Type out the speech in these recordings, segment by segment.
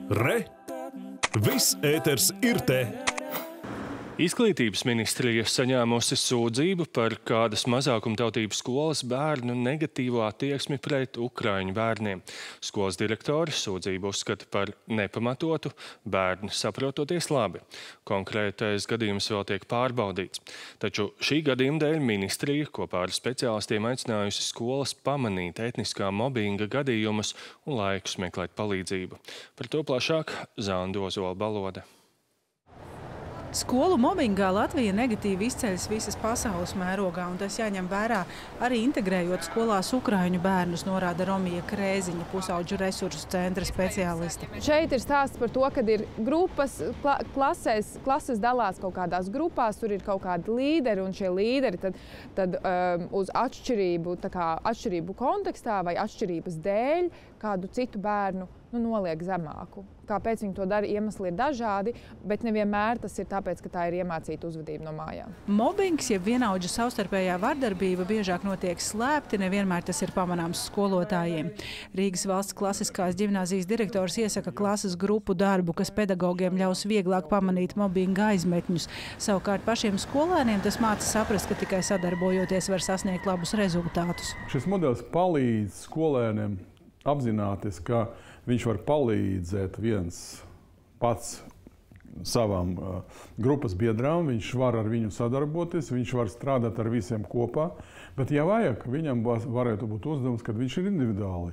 Re! Viss ēters ir te! Izglītības ministrija saņēmusi sūdzību par kādas mazākumtautības skolas bērnu negatīvo attieksmi pret ukraiņu bērniem. Skolas direktori sūdzību uzskata par nepamatotu, bērni saprototies labi. Konkrētais gadījums vēl tiek pārbaudīts. Taču šī gadījuma dēļ ministrija kopā ar speciālistiem aicinājusi skolas pamanīt etniskā mobinga gadījumus un laikus meklēt palīdzību. Par to plašāk Zanda Ozola-Balode. Skolu mobbingā Latvija negatīvi izceļas visas pasaules mērogā, un tas jāņem vērā arī integrējot skolās ukraiņu bērnus, norāda Romija Krēziņa, pusauģu resursu centra speciāliste. Šeit ir stāsts par to, kad ir grupas, klases dalās kaut kādās grupās, tur ir kaut kādi līderi, un šie līderi tad uz atšķirību kontekstā vai atšķirības dēļ kādu citu bērnu noliek zemāku. Kāpēc viņi to dara? Iemesli ir dažādi, bet nevienmēr tas ir tāpēc, ka tā ir iemācīta uzvedība no mājām. Mobbings, jeb vienaudžu savstarpējā vardarbība, biežāk notiek slēpti, nevienmēr tas ir pamanāms skolotājiem. Rīgas valsts klasiskās ģimnāzijas direktors iesaka klases grupu darbu, kas pedagogiem ļaus vieglāk pamanīt mobbinga aizmetņus. Savukārt pašiem skolēniem tas māca saprast, ka tikai sadarbojoties var sasniegt labus rezultātus. Šis modelis palīdz skolēniem apzināties, ka viņš var palīdzēt viens pats savam grupas biedrām, viņš var ar viņu sadarboties, viņš var strādāt ar visiem kopā, bet, ja vajag, viņam varētu būt uzdevums, kad viņš ir individuāli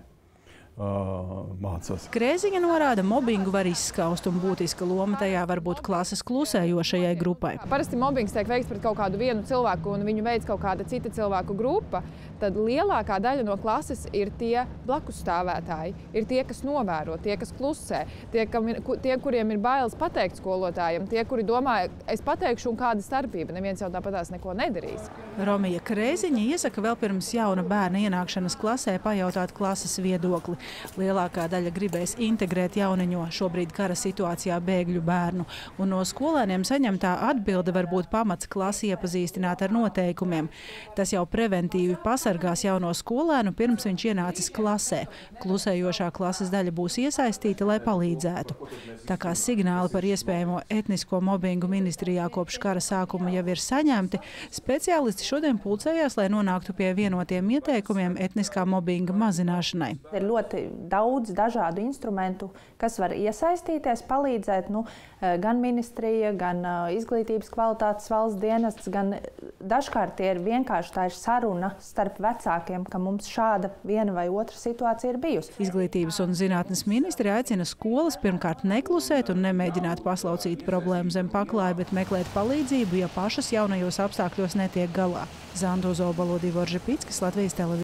mācās. Krēziņa norāda, mobbingu var izskaust, un būtiska loma tajā var būt klases klusējošajai grupai. Parasti mobbings tiek veikts pret kaut kādu vienu cilvēku, un viņu veids kaut kāda cita cilvēku grupa, tad lielākā daļa no klases ir tie blakus stāvētāji, ir tie, kas novēro, tie, kas klusē, tie, kuriem ir bailes pateikt skolotājiem, tie, kuri domā, es pateikšu, un kāda starpība, neviens jau tāpatās neko nedarīs. Romija Krēziņa iesaka vēl pirms jauna bērna ienākšanas klasē pajautāt klases viedokli. Lielākā daļa gribēs integrēt jauniņo šobrīd kara situācijā bēgļu bērnu, un no skolēniem saņemtā atbilde var būt pamats klasi iepazīstināt ar noteikumiem. Tas jau preventīvi pasargās jauno skolēnu, pirms viņš ienācis klasē. Klusējošā klases daļa būs iesaistīta, lai palīdzētu. Tā kā signāli par iespējamo etnisko mobbingu ministrijā kopš kara sākuma jau ir saņemti, speciālisti šodien pulcējās, lai nonāktu pie vienotiem ieteikumiem etniskā mobbinga mazināšanai. Ir ļoti daudz dažādu instrumentu, kas var iesaistīties, palīdzēt, gan ministrija, gan izglītības kvalitātes valsts dienests, gan dažkārt tie ir vienkārši tā ir saruna starp vecākiem, ka mums šāda viena vai otra situācija ir bijusi. Izglītības un zinātnes ministri aicina skolas pirmkārt neklusēt un nemēģināt paslaucīt problēmu zem paklāja, bet meklēt palīdzību, ja pašas jaunajos apstākļos netiek galā. Zanda Ozola-Balode, Latvijas televīzija.